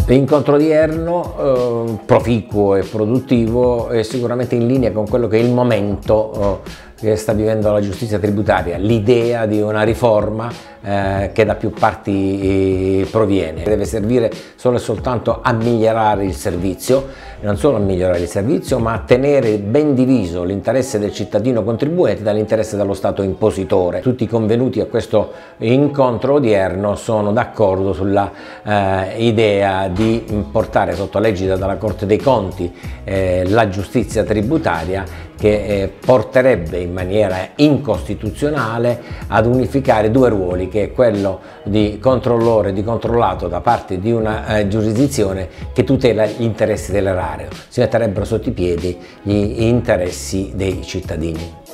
L'incontro odierno, proficuo e produttivo, è sicuramente in linea con quello che è il momento che sta vivendo la giustizia tributaria, l'idea di una riforma che da più parti proviene. Deve servire solo e soltanto a migliorare il servizio, e non solo a migliorare il servizio, ma a tenere ben diviso l'interesse del cittadino contribuente dall'interesse dello Stato impositore. Tutti i convenuti a questo incontro odierno sono d'accordo sulla idea di portare sotto l'egida della Corte dei Conti la giustizia tributaria, che porterebbe in maniera incostituzionale ad unificare due ruoli, che è quello di controllore e di controllato da parte di una giurisdizione che tutela gli interessi dell'erario. Si metterebbero sotto i piedi gli interessi dei cittadini.